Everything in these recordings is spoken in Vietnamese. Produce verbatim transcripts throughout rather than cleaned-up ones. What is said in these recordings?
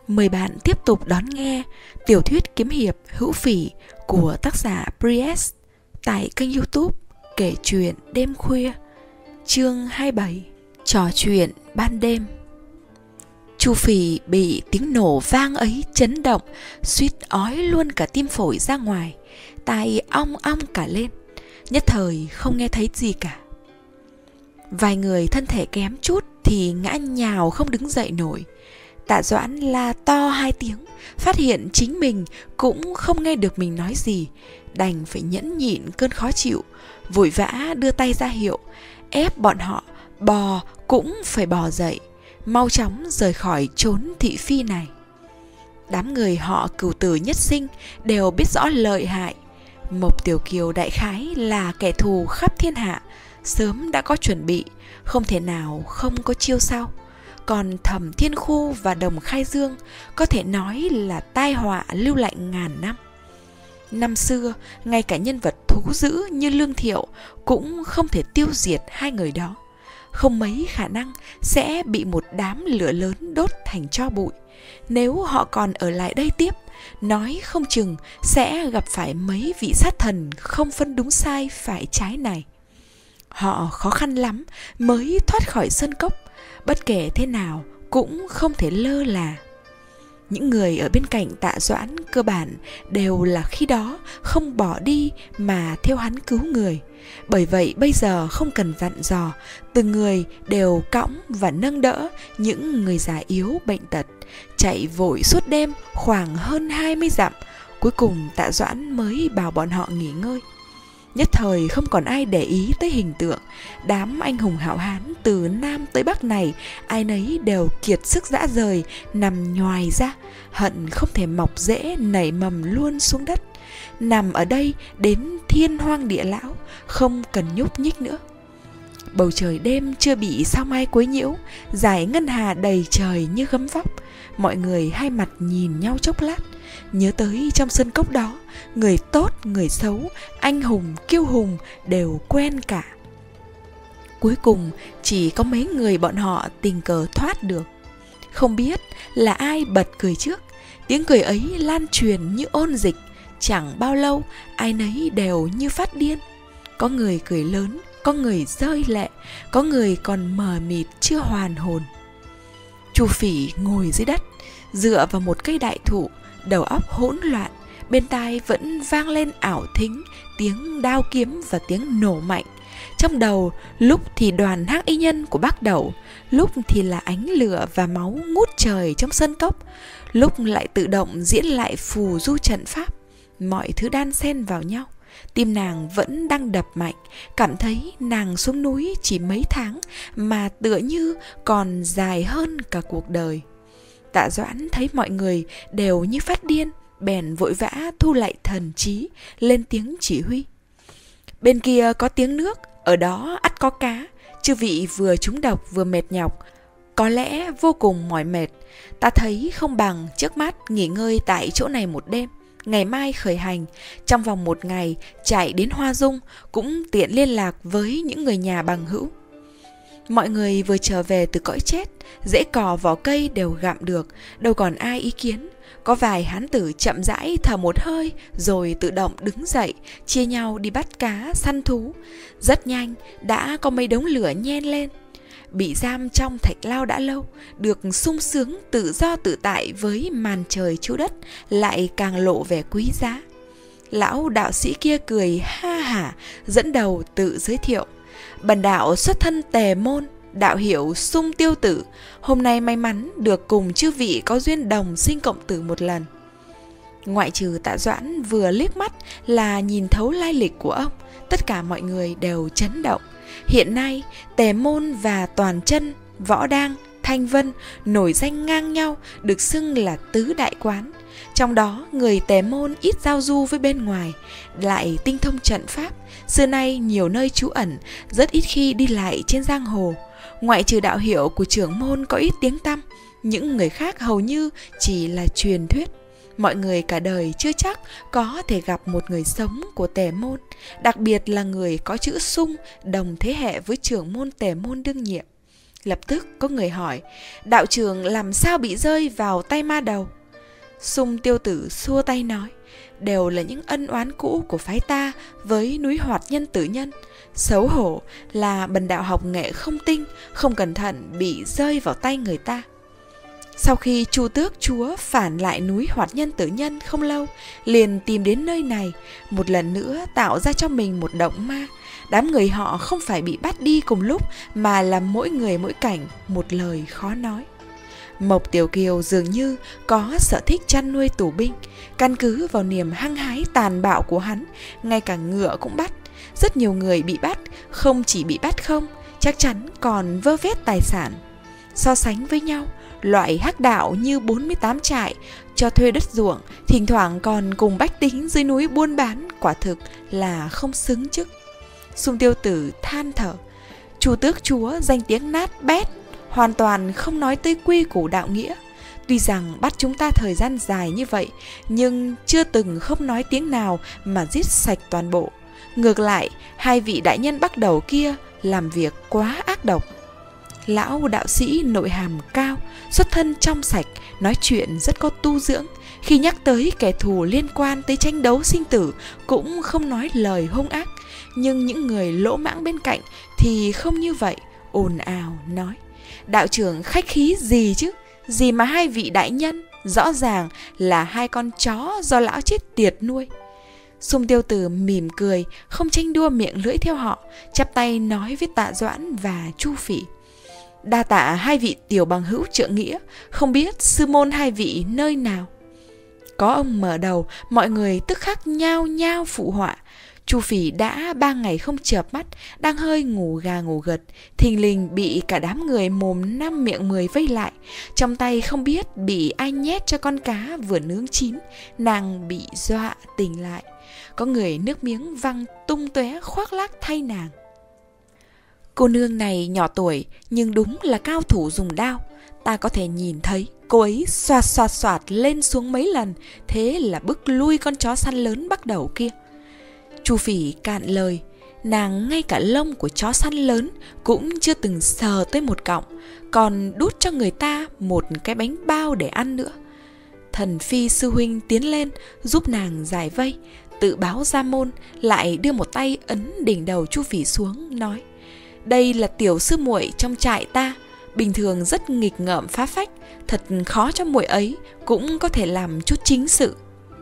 Mời bạn tiếp tục đón nghe tiểu thuyết kiếm hiệp Hữu Phỉ của tác giả Priest tại kênh YouTube Kể Chuyện Đêm Khuya, chương hai mươi bảy, Trò Chuyện Ban Đêm. Chu Phỉ bị tiếng nổ vang ấy chấn động, suýt ói luôn cả tim phổi ra ngoài, tai ong ong cả lên, nhất thời không nghe thấy gì cả. Vài người thân thể kém chút thì ngã nhào không đứng dậy nổi. Tạ Doãn la to hai tiếng, phát hiện chính mình cũng không nghe được mình nói gì, đành phải nhẫn nhịn cơn khó chịu, vội vã đưa tay ra hiệu, ép bọn họ bò cũng phải bò dậy, mau chóng rời khỏi chốn thị phi này. Đám người họ Cửu Tử Nhất Sinh đều biết rõ lợi hại. Mộc Tiểu Kiều đại khái là kẻ thù khắp thiên hạ, sớm đã có chuẩn bị, không thể nào không có chiêu sau. Còn Thẩm Thiên Khu và Đồng Khai Dương có thể nói là tai họa lưu lạnh ngàn năm. Năm xưa, ngay cả nhân vật thú dữ như Lương Thiệu cũng không thể tiêu diệt hai người đó. Không mấy khả năng sẽ bị một đám lửa lớn đốt thành tro bụi. Nếu họ còn ở lại đây tiếp, nói không chừng sẽ gặp phải mấy vị sát thần không phân đúng sai phải trái này. Họ khó khăn lắm mới thoát khỏi sơn cốc, bất kể thế nào cũng không thể lơ là. Những người ở bên cạnh Tạ Doãn cơ bản đều là khi đó không bỏ đi mà theo hắn cứu người. Bởi vậy bây giờ không cần dặn dò, từng người đều cõng và nâng đỡ những người già yếu bệnh tật, chạy vội suốt đêm khoảng hơn hai mươi dặm. Cuối cùng Tạ Doãn mới bảo bọn họ nghỉ ngơi. Nhất thời không còn ai để ý tới hình tượng đám anh hùng hảo hán từ Nam tới Bắc này, ai nấy đều kiệt sức rã rời, nằm nhoài ra, hận không thể mọc rễ nảy mầm luôn xuống đất, nằm ở đây đến thiên hoang địa lão, không cần nhúc nhích nữa. Bầu trời đêm chưa bị sao mai quấy nhiễu, dải ngân hà đầy trời như gấm vóc. Mọi người hai mặt nhìn nhau chốc lát, nhớ tới trong sân cốc đó, người tốt, người xấu, anh hùng, kiêu hùng đều quen cả. Cuối cùng chỉ có mấy người bọn họ tình cờ thoát được. Không biết là ai bật cười trước, tiếng cười ấy lan truyền như ôn dịch. Chẳng bao lâu ai nấy đều như phát điên. Có người cười lớn, có người rơi lệ, có người còn mờ mịt chưa hoàn hồn. Chu Phỉ ngồi dưới đất, dựa vào một cây đại thụ, đầu óc hỗn loạn, bên tai vẫn vang lên ảo thính tiếng đao kiếm và tiếng nổ mạnh. Trong đầu lúc thì đoàn hắc y nhân của Bắc Đẩu, lúc thì là ánh lửa và máu ngút trời trong sân cốc, lúc lại tự động diễn lại phù du trận pháp. Mọi thứ đan xen vào nhau. Tim nàng vẫn đang đập mạnh, cảm thấy nàng xuống núi chỉ mấy tháng mà tựa như còn dài hơn cả cuộc đời. Tạ Doãn thấy mọi người đều như phát điên, bèn vội vã thu lại thần trí, lên tiếng chỉ huy. Bên kia có tiếng nước, ở đó ắt có cá, chư vị vừa trúng độc vừa mệt nhọc, có lẽ vô cùng mỏi mệt. Ta thấy không bằng trước mắt nghỉ ngơi tại chỗ này một đêm, ngày mai khởi hành, trong vòng một ngày chạy đến Hoa Dung, cũng tiện liên lạc với những người nhà bằng hữu. Mọi người vừa trở về từ cõi chết, rễ cỏ vỏ cây đều gặm được, đâu còn ai ý kiến. Có vài hán tử chậm rãi thở một hơi rồi tự động đứng dậy, chia nhau đi bắt cá, săn thú. Rất nhanh đã có mấy đống lửa nhen lên. Bị giam trong thạch lao đã lâu, được sung sướng tự do tự tại với màn trời chiếu đất lại càng lộ vẻ quý giá. Lão đạo sĩ kia cười ha hả, dẫn đầu tự giới thiệu. Bần đạo xuất thân Tề Môn, đạo hiệu Sung Tiêu Tử, hôm nay may mắn được cùng chư vị có duyên đồng sinh cộng tử một lần. Ngoại trừ Tạ Doãn vừa liếc mắt là nhìn thấu lai lịch của ông, tất cả mọi người đều chấn động. Hiện nay Tề Môn và Toàn Chân, Võ Đang, Thanh Vân nổi danh ngang nhau, được xưng là tứ đại quán. Trong đó người Tề Môn ít giao du với bên ngoài, lại tinh thông trận pháp, xưa nay nhiều nơi trú ẩn, rất ít khi đi lại trên giang hồ. Ngoại trừ đạo hiệu của trưởng môn có ít tiếng tăm, những người khác hầu như chỉ là truyền thuyết. Mọi người cả đời chưa chắc có thể gặp một người sống của Tề Môn, đặc biệt là người có chữ Sung đồng thế hệ với trưởng môn Tề Môn đương nhiệm. Lập tức có người hỏi, đạo trưởng làm sao bị rơi vào tay ma đầu? Sung Tiêu Tử xua tay nói, đều là những ân oán cũ của phái ta với núi Hoạt Nhân Tử Nhân. Xấu hổ là bần đạo học nghệ không tinh, không cẩn thận bị rơi vào tay người ta. Sau khi Chu Tước Chúa phản lại núi Hoạt Nhân Tử Nhân không lâu, liền tìm đến nơi này, một lần nữa tạo ra cho mình một động ma. Đám người họ không phải bị bắt đi cùng lúc, mà là mỗi người mỗi cảnh, một lời khó nói. Mộc Tiểu Kiều dường như có sở thích chăn nuôi tù binh. Căn cứ vào niềm hăng hái tàn bạo của hắn, ngay cả ngựa cũng bắt. Rất nhiều người bị bắt, không chỉ bị bắt không, chắc chắn còn vơ vét tài sản. So sánh với nhau, loại hắc đạo như bốn mươi tám trại cho thuê đất ruộng, thỉnh thoảng còn cùng bách tính dưới núi buôn bán, quả thực là không xứng chức. Sung Tiêu Tử than thở, Chu Tước Chúa danh tiếng nát bét, hoàn toàn không nói tới quy củ đạo nghĩa. Tuy rằng bắt chúng ta thời gian dài như vậy, nhưng chưa từng không nói tiếng nào mà giết sạch toàn bộ. Ngược lại, hai vị đại nhân bắt đầu kia làm việc quá ác độc. Lão đạo sĩ nội hàm cao, xuất thân trong sạch, nói chuyện rất có tu dưỡng. Khi nhắc tới kẻ thù liên quan tới tranh đấu sinh tử cũng không nói lời hung ác. Nhưng những người lỗ mãng bên cạnh thì không như vậy, ồn ào nói, đạo trưởng khách khí gì chứ, gì mà hai vị đại nhân, rõ ràng là hai con chó do lão chết tiệt nuôi. Sung Tiêu Tử mỉm cười, không tranh đua miệng lưỡi theo họ, chắp tay nói với Tạ Doãn và Chu Phỉ, đa tạ hai vị tiểu bằng hữu trượng nghĩa, không biết sư môn hai vị nơi nào. Có ông mở đầu, mọi người tức khắc nhao nhao phụ họa. Chu Phỉ đã ba ngày không chợp mắt, đang hơi ngủ gà ngủ gật, thình lình bị cả đám người mồm năm miệng mười vây lại. Trong tay không biết bị ai nhét cho con cá vừa nướng chín, nàng bị dọa tỉnh lại. Có người nước miếng văng tung tóe khoác lác thay nàng. Cô nương này nhỏ tuổi nhưng đúng là cao thủ dùng đao. Ta có thể nhìn thấy cô ấy xoạt xoạt xoạt lên xuống mấy lần, thế là bức lui con chó săn lớn bắt đầu kia. Chu Phỉ cạn lời, nàng ngay cả lông của chó săn lớn cũng chưa từng sờ tới một cọng, còn đút cho người ta một cái bánh bao để ăn nữa. Thần Phi sư huynh tiến lên giúp nàng giải vây, tự báo ra môn, lại đưa một tay ấn đỉnh đầu Chu Phỉ xuống, nói, đây là tiểu sư muội trong trại ta, bình thường rất nghịch ngợm phá phách, thật khó cho muội ấy cũng có thể làm chút chính sự.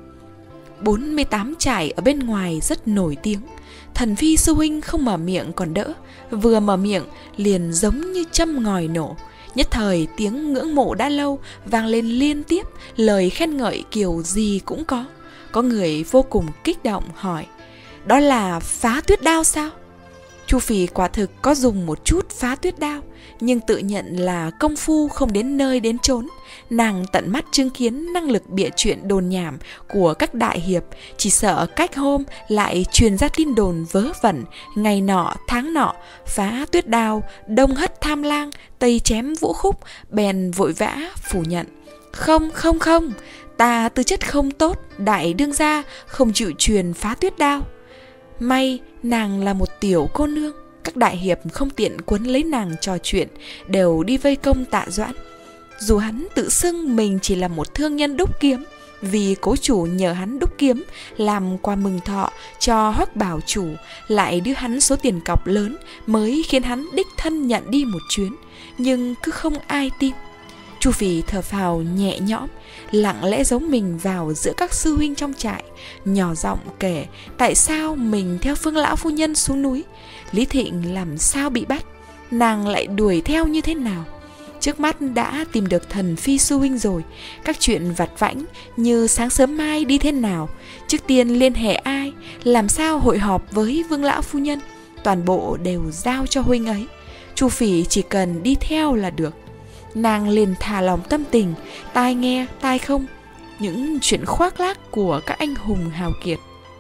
bốn mươi tám trại ở bên ngoài rất nổi tiếng. Thần Phi sư huynh không mở miệng còn đỡ, vừa mở miệng liền giống như châm ngòi nổ. Nhất thời tiếng ngưỡng mộ đã lâu vang lên liên tiếp, lời khen ngợi kiểu gì cũng có. Có người vô cùng kích động hỏi, đó là phá tuyết đao sao? Chu Phỉ quả thực có dùng một chút phá tuyết đao, nhưng tự nhận là công phu không đến nơi đến chốn. Nàng tận mắt chứng kiến năng lực bịa chuyện đồn nhảm của các đại hiệp, chỉ sợ cách hôm lại truyền ra tin đồn vớ vẩn, ngày nọ tháng nọ phá tuyết đao, đông hất tham lang, tây chém vũ khúc, bèn vội vã phủ nhận. Không không không, ta tư chất không tốt, đại đương gia không chịu truyền phá tuyết đao. May nàng là một tiểu cô nương, các đại hiệp không tiện quấn lấy nàng trò chuyện, đều đi vây công Tạ Doãn. Dù hắn tự xưng mình chỉ là một thương nhân đúc kiếm, vì cố chủ nhờ hắn đúc kiếm làm quà mừng thọ cho Hoắc Bảo chủ, lại đưa hắn số tiền cọc lớn mới khiến hắn đích thân nhận đi một chuyến, nhưng cứ không ai tin. Chu Phỉ thở phào nhẹ nhõm, lặng lẽ giấu mình vào giữa các sư huynh trong trại, nhỏ giọng kể tại sao mình theo Phương lão phu nhân xuống núi, Lý Thịnh làm sao bị bắt, nàng lại đuổi theo như thế nào. Trước mắt đã tìm được Thần Phi sư huynh rồi, các chuyện vặt vãnh như sáng sớm mai đi thế nào, trước tiên liên hệ ai, làm sao hội họp với Vương lão phu nhân, toàn bộ đều giao cho huynh ấy. Chu Phỉ chỉ cần đi theo là được. Nàng liền thả lòng tâm tình, tai nghe tai không những chuyện khoác lác của các anh hùng hào kiệt.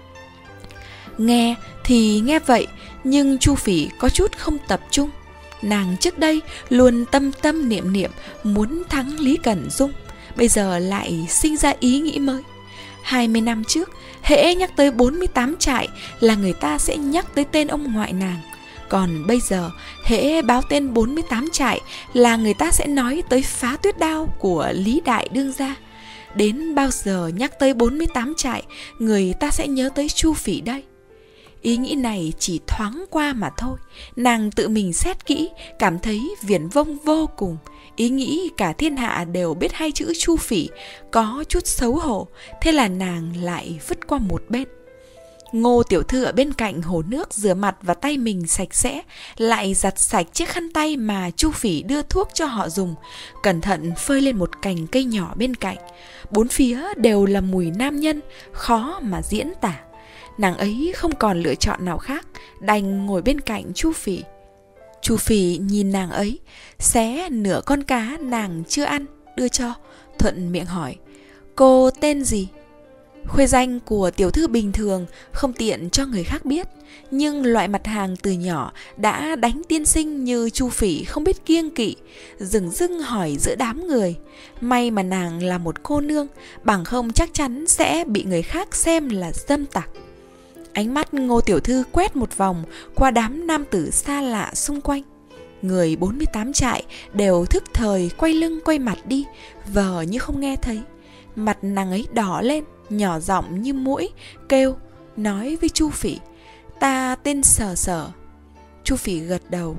Nghe thì nghe vậy, nhưng Chu Phỉ có chút không tập trung. Nàng trước đây luôn tâm tâm niệm niệm muốn thắng Lý Cẩn Dung, bây giờ lại sinh ra ý nghĩ mới. Hai mươi năm trước, hễ nhắc tới bốn mươi tám trại là người ta sẽ nhắc tới tên ông ngoại nàng. Còn bây giờ, hễ báo tên bốn mươi tám trại là người ta sẽ nói tới Phá Tuyết Đao của Lý Đại Đương gia. Đến bao giờ nhắc tới bốn mươi tám trại, người ta sẽ nhớ tới Chu Phỉ đây. Ý nghĩ này chỉ thoáng qua mà thôi. Nàng tự mình xét kỹ, cảm thấy viển vông vô cùng. Ý nghĩ cả thiên hạ đều biết hai chữ Chu Phỉ, có chút xấu hổ. Thế là nàng lại vứt qua một bên. Ngô tiểu thư ở bên cạnh hồ nước rửa mặt và tay mình sạch sẽ, lại giặt sạch chiếc khăn tay mà Chu Phỉ đưa thuốc cho họ dùng, cẩn thận phơi lên một cành cây nhỏ bên cạnh. Bốn phía đều là mùi nam nhân, khó mà diễn tả. Nàng ấy không còn lựa chọn nào khác, đành ngồi bên cạnh Chu Phỉ. Chu Phỉ nhìn nàng ấy, xé nửa con cá nàng chưa ăn, đưa cho, thuận miệng hỏi: cô tên gì? Khuê danh của tiểu thư bình thường, không tiện cho người khác biết. Nhưng loại mặt hàng từ nhỏ đã đánh tiên sinh như Chu Phỉ không biết kiêng kỵ, dửng dưng hỏi giữa đám người. May mà nàng là một cô nương, bằng không chắc chắn sẽ bị người khác xem là dâm tặc. Ánh mắt Ngô tiểu thư quét một vòng qua đám nam tử xa lạ xung quanh. Người bốn mươi tám trại đều thức thời quay lưng quay mặt đi, vờ như không nghe thấy. Mặt nàng ấy đỏ lên, nhỏ giọng như muỗi, kêu, nói với Chu Phỉ: ta tên Sở Sở. Chu Phỉ gật đầu.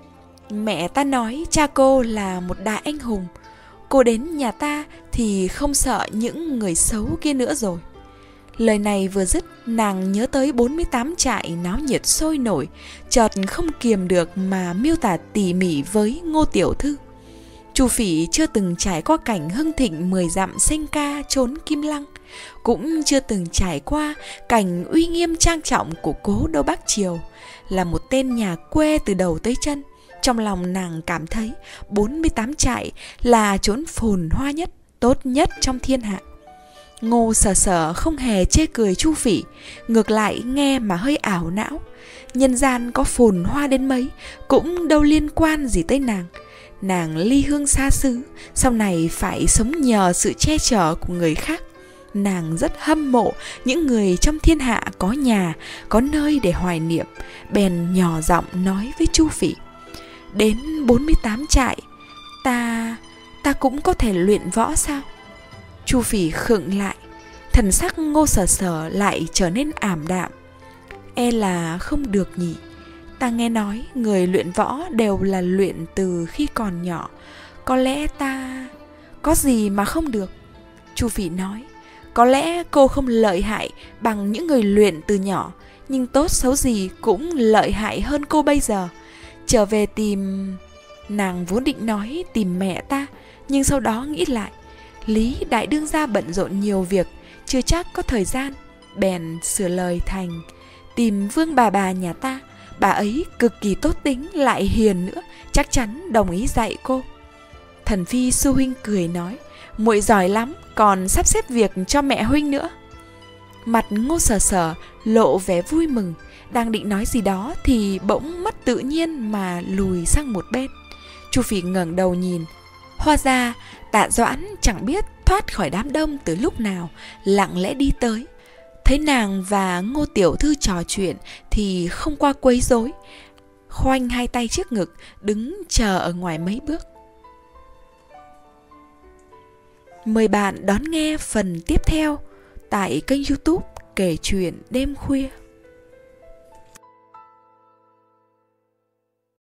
Mẹ ta nói cha cô là một đại anh hùng, cô đến nhà ta thì không sợ những người xấu kia nữa rồi. Lời này vừa dứt, nàng nhớ tới bốn mươi tám trại náo nhiệt sôi nổi, chợt không kiềm được mà miêu tả tỉ mỉ với Ngô tiểu thư. Chu Phỉ chưa từng trải qua cảnh hưng thịnh mười dặm sinh ca trốn Kim Lăng, cũng chưa từng trải qua cảnh uy nghiêm trang trọng của cố đô Bắc Triều. Là một tên nhà quê từ đầu tới chân, trong lòng nàng cảm thấy bốn mươi tám trại là chốn phồn hoa nhất, tốt nhất trong thiên hạ. Ngô Sở Sở không hề chê cười Chu Phỉ, ngược lại nghe mà hơi ảo não. Nhân gian có phồn hoa đến mấy cũng đâu liên quan gì tới nàng. Nàng ly hương xa xứ, sau này phải sống nhờ sự che chở của người khác. Nàng rất hâm mộ những người trong thiên hạ có nhà, có nơi để hoài niệm, bèn nhỏ giọng nói với Chu Phỉ: đến bốn mươi tám trại, ta, ta cũng có thể luyện võ sao? Chu Phỉ khựng lại, thần sắc Ngô Sở Sở lại trở nên ảm đạm. E là không được nhỉ. Ta nghe nói người luyện võ đều là luyện từ khi còn nhỏ. Có lẽ ta... Có gì mà không được? Chu Phỉ nói: có lẽ cô không lợi hại bằng những người luyện từ nhỏ, nhưng tốt xấu gì cũng lợi hại hơn cô bây giờ. Trở về tìm... Nàng vốn định nói tìm mẹ ta, nhưng sau đó nghĩ lại, Lý Đại Đương gia bận rộn nhiều việc, chưa chắc có thời gian, bèn sửa lời thành: tìm Vương bà bà nhà ta. Bà ấy cực kỳ tốt tính, lại hiền nữa, chắc chắn đồng ý dạy cô. Thần phi sư huynh cười nói: muội giỏi lắm, còn sắp xếp việc cho mẹ huynh nữa. Mặt Ngô Sở Sở lộ vẻ vui mừng, đang định nói gì đó thì bỗng mất tự nhiên mà lùi sang một bên. Chu Phỉ ngẩng đầu nhìn, hóa ra Tạ Doãn chẳng biết thoát khỏi đám đông từ lúc nào, lặng lẽ đi tới. Thấy nàng và Ngô tiểu thư trò chuyện thì không qua quấy rối, khoanh hai tay trước ngực, đứng chờ ở ngoài mấy bước. Mời bạn đón nghe phần tiếp theo tại kênh YouTube Kể Chuyện Đêm Khuya.